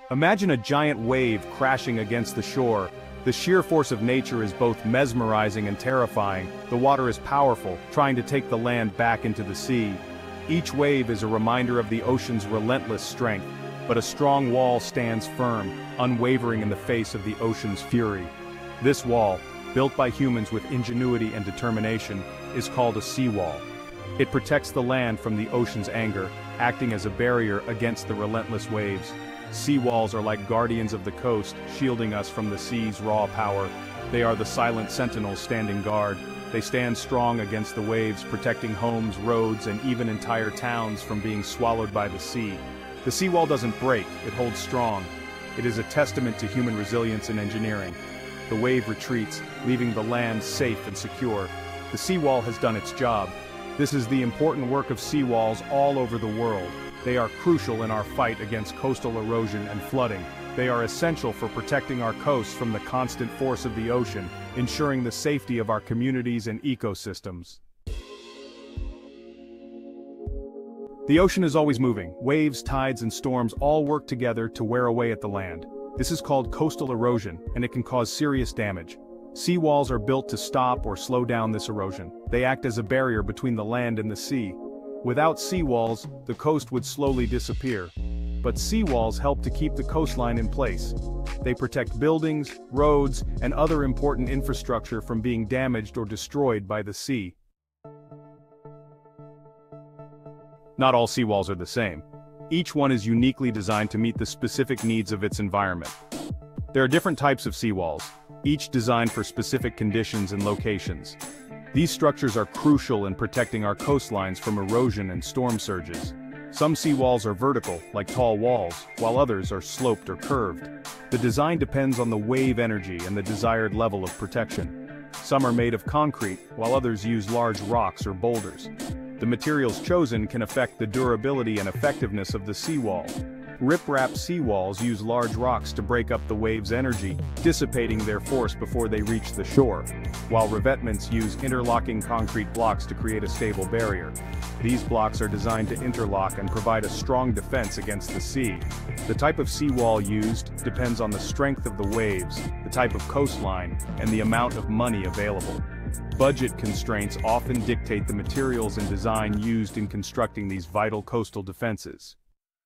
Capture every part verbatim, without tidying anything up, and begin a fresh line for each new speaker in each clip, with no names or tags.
Imagine a giant wave crashing against the shore. The sheer force of nature is both mesmerizing and terrifying. The water is powerful, trying to take the land back into the sea. Each wave is a reminder of the ocean's relentless strength, but a strong wall stands firm, unwavering in the face of the ocean's fury. This wall, built by humans with ingenuity and determination, is called a seawall. It protects the land from the ocean's anger, acting as a barrier against the relentless waves. Seawalls are like guardians of the coast, shielding us from the sea's raw power. They are the silent sentinels standing guard. They stand strong against the waves, protecting homes, roads, and even entire towns from being swallowed by the sea. The seawall doesn't break, it holds strong. It is a testament to human resilience and engineering. The wave retreats, leaving the land safe and secure. The seawall has done its job. This is the important work of seawalls all over the world. They are crucial in our fight against coastal erosion and flooding. They are essential for protecting our coasts from the constant force of the ocean, ensuring the safety of our communities and ecosystems. The ocean is always moving. Waves, tides, and storms all work together to wear away at the land. This is called coastal erosion, and it can cause serious damage. Seawalls are built to stop or slow down this erosion. They act as a barrier between the land and the sea. Without seawalls, the coast would slowly disappear. But seawalls help to keep the coastline in place. They protect buildings, roads, and other important infrastructure from being damaged or destroyed by the sea. Not all seawalls are the same. Each one is uniquely designed to meet the specific needs of its environment. There are different types of seawalls, each designed for specific conditions and locations. These structures are crucial in protecting our coastlines from erosion and storm surges. Some seawalls are vertical, like tall walls, while others are sloped or curved. The design depends on the wave energy and the desired level of protection. Some are made of concrete, while others use large rocks or boulders. The materials chosen can affect the durability and effectiveness of the seawall. Rip-rap seawalls use large rocks to break up the wave's energy, dissipating their force before they reach the shore, while revetments use interlocking concrete blocks to create a stable barrier. These blocks are designed to interlock and provide a strong defense against the sea. The type of seawall used depends on the strength of the waves, the type of coastline, and the amount of money available. Budget constraints often dictate the materials and design used in constructing these vital coastal defenses.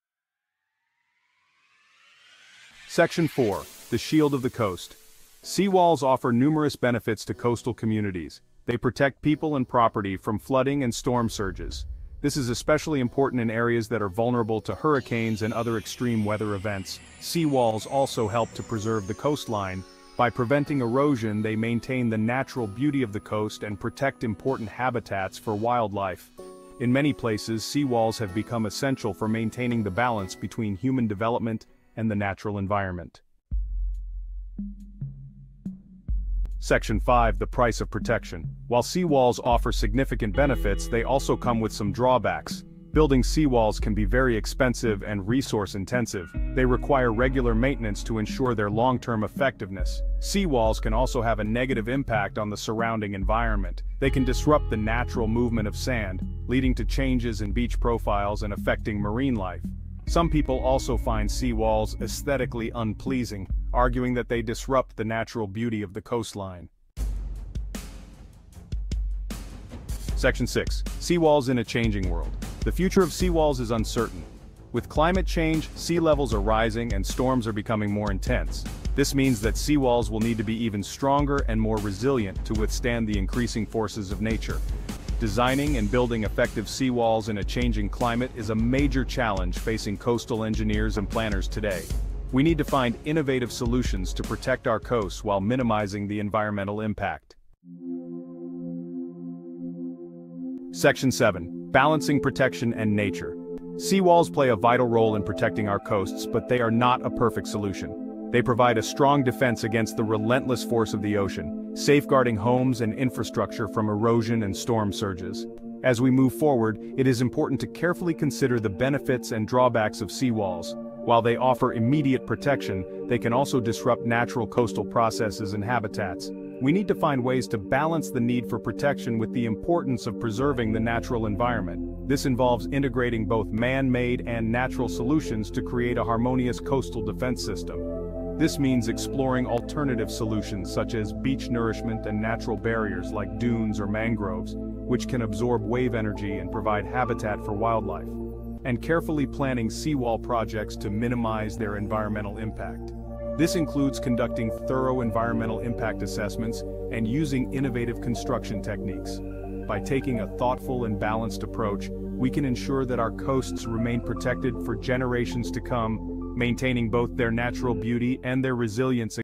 Section four. The Shield of the Coast. Seawalls offer numerous benefits to coastal communities. They protect people and property from flooding and storm surges. This is especially important in areas that are vulnerable to hurricanes and other extreme weather events. Seawalls also help to preserve the coastline. By preventing erosion, they maintain the natural beauty of the coast and protect important habitats for wildlife. In many places, seawalls have become essential for maintaining the balance between human development and the natural environment. Section five. The Price of Protection. While seawalls offer significant benefits, they also come with some drawbacks. Building seawalls can be very expensive and resource-intensive. They require regular maintenance to ensure their long-term effectiveness. Seawalls can also have a negative impact on the surrounding environment. They can disrupt the natural movement of sand, leading to changes in beach profiles and affecting marine life. Some people also find seawalls aesthetically unpleasing, arguing that they disrupt the natural beauty of the coastline. Section six. Seawalls in a changing world. The future of seawalls is uncertain. With climate change, sea levels are rising and storms are becoming more intense. This means that seawalls will need to be even stronger and more resilient to withstand the increasing forces of nature. Designing and building effective seawalls in a changing climate is a major challenge facing coastal engineers and planners today. We need to find innovative solutions to protect our coasts while minimizing the environmental impact. Section seven. Balancing protection and nature. Seawalls play a vital role in protecting our coasts, but they are not a perfect solution. They provide a strong defense against the relentless force of the ocean, safeguarding homes and infrastructure from erosion and storm surges. As we move forward, it is important to carefully consider the benefits and drawbacks of seawalls. While they offer immediate protection, they can also disrupt natural coastal processes and habitats. We need to find ways to balance the need for protection with the importance of preserving the natural environment. This involves integrating both man-made and natural solutions to create a harmonious coastal defense system. This means exploring alternative solutions such as beach nourishment and natural barriers like dunes or mangroves, which can absorb wave energy and provide habitat for wildlife, and carefully planning seawall projects to minimize their environmental impact. This includes conducting thorough environmental impact assessments and using innovative construction techniques. By taking a thoughtful and balanced approach, we can ensure that our coasts remain protected for generations to come, maintaining both their natural beauty and their resilience